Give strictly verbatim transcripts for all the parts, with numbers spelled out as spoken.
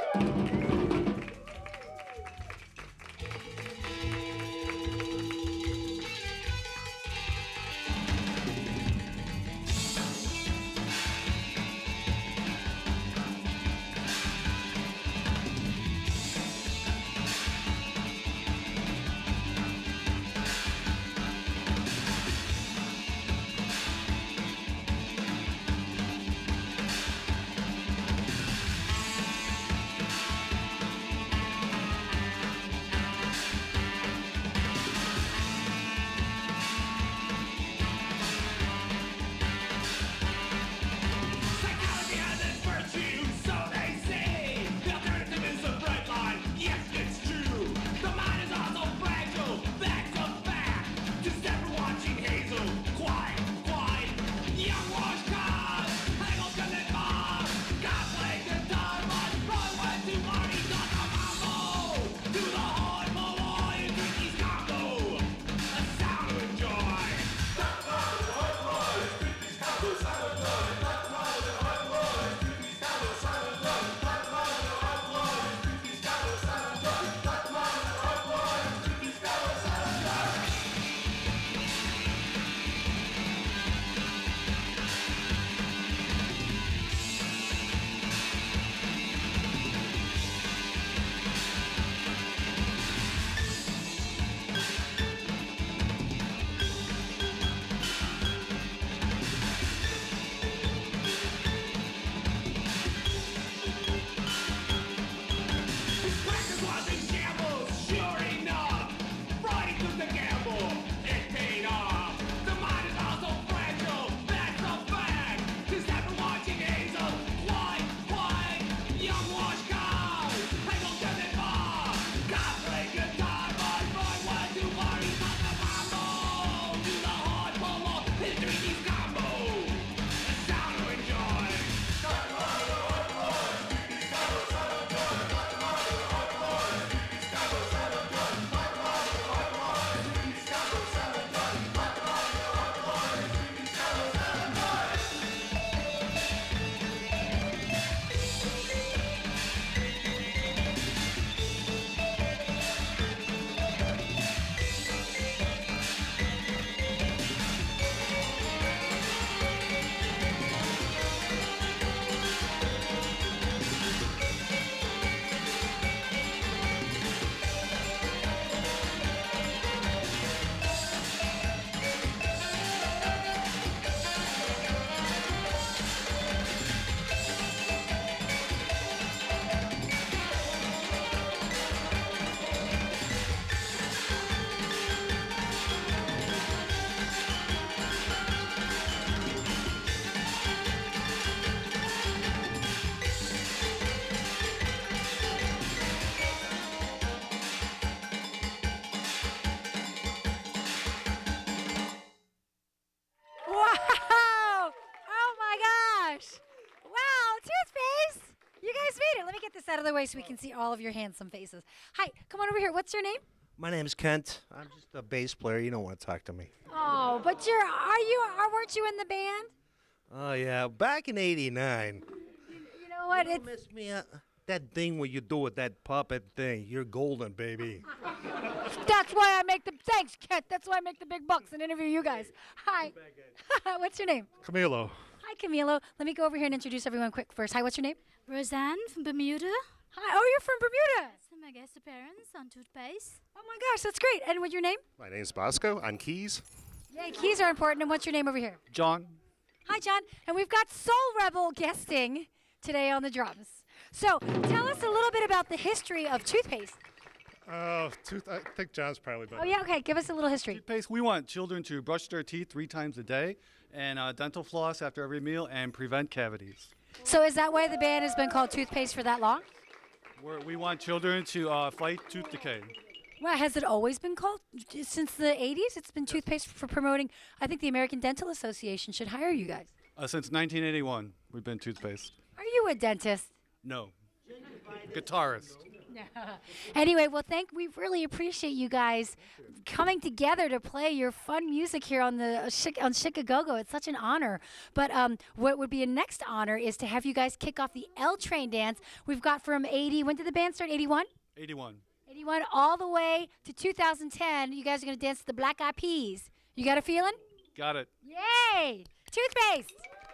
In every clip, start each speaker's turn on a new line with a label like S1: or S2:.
S1: Out of the way so we can see all of your handsome faces. Hi, come on over here. What's your name?
S2: My name's Kent. I'm just a bass player. You don't want to talk to me.
S1: Oh, but you're are you are weren't you in the band?
S2: Oh yeah, back in eighty-nine.
S1: You, you know what?
S2: You
S1: It's
S2: miss me. Uh, that thing where you do with that puppet thing. You're golden, baby.
S1: That's why I make the thanks, Kent. That's why I make the big bucks and interview you guys. Hi. What's your name?
S3: Camilo.
S1: Hi, Camilo. Let me go over here and introduce everyone quick first. Hi, what's your name?
S4: Roseanne from Bermuda.
S1: Hi. Oh, you're from Bermuda.
S4: That's my guest appearance on Toothpaste.
S1: Oh my gosh, that's great. And what's your name?
S3: My name's Bosco on keys.
S1: Yay, keys are important. And what's your name over here?
S3: John.
S1: Hi, John. And we've got Soul Rebel guesting today on the drums. So tell us a little bit about the history of Toothpaste.
S3: Uh, tooth. I think John's probably better.
S1: Oh, yeah, okay. Give us a little history.
S3: Toothpaste. We want children to brush their teeth three times a day, and uh, dental floss after every meal, and prevent cavities.
S1: So is that why the band has been called Toothpaste for that long?
S3: We're, we want children to uh, fight tooth decay.
S1: Well, has it always been called? Since the eighties, it's been Toothpaste for promoting. I think the American Dental Association should hire you guys.
S3: Uh, since nineteen eighty-one, we've been Toothpaste.
S1: Are you a dentist?
S3: No. Guitarist.
S1: Anyway, well, thank we really appreciate you guys coming together to play your fun music here on the uh, Chic- on Chicago. It's such an honor. But um, what would be a next honor is to have you guys kick off the L Train dance. We've got from eighty. When did the band start? eighty-one.
S3: eighty-one.
S1: eighty-one all the way to two thousand ten. You guys are gonna dance to the Black Eyed Peas. You got a feeling?
S3: Got it.
S1: Yay! Toothpaste.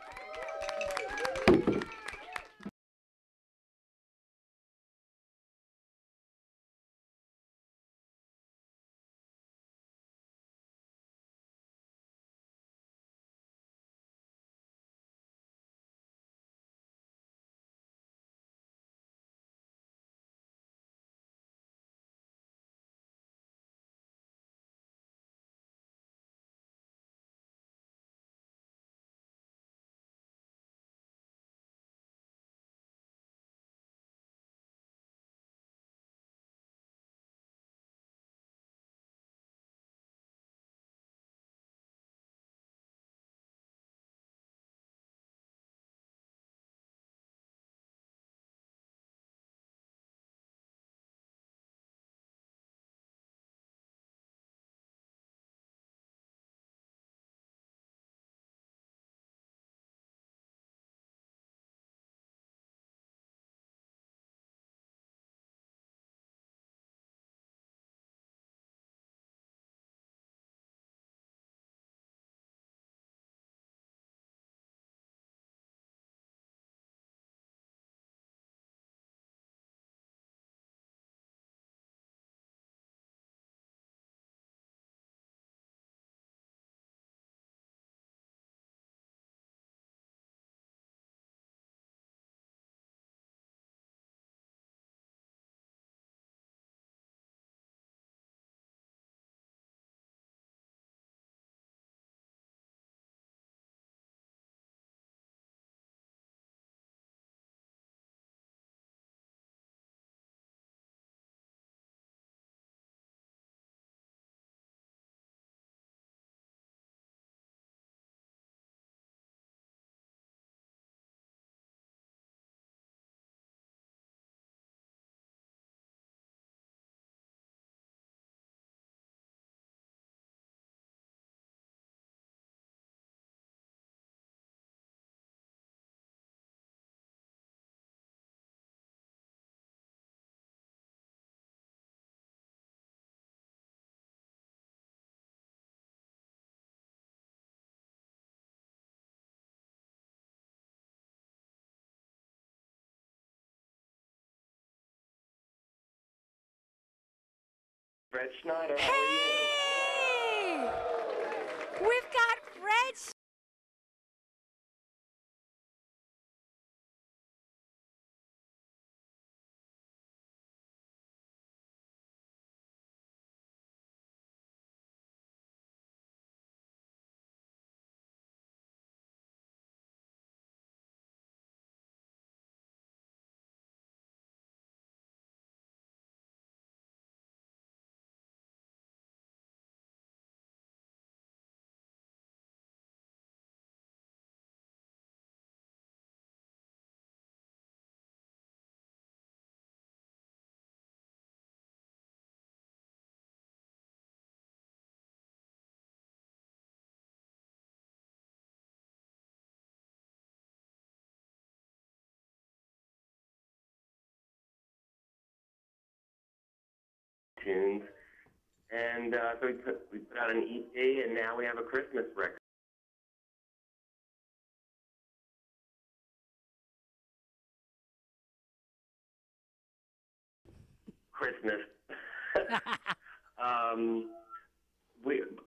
S5: Fred Schneider, how are you?
S1: Hey! We've got Fred
S5: Tunes. And uh, so we put, we put out an E P, and now we have a Christmas record. Christmas. um, we